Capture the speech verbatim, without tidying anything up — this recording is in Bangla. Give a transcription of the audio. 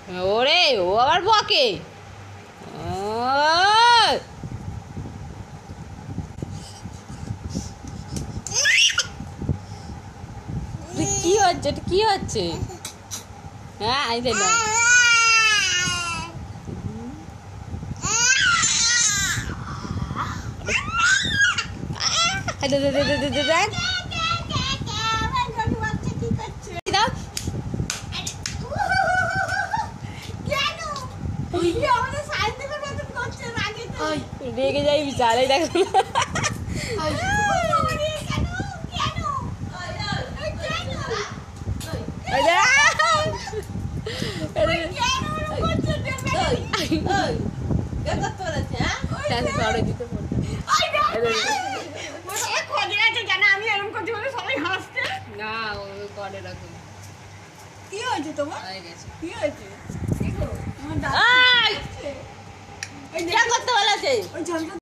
ওরে ও আবার বকে। কি হচ্ছে কি হচ্ছে? হ্যাঁ আই দেখ রেগে যাই বিচারে দেখো। না করে রাখো। কি হয়েছে তোমার? কি হয়েছে? করতে বলেছে।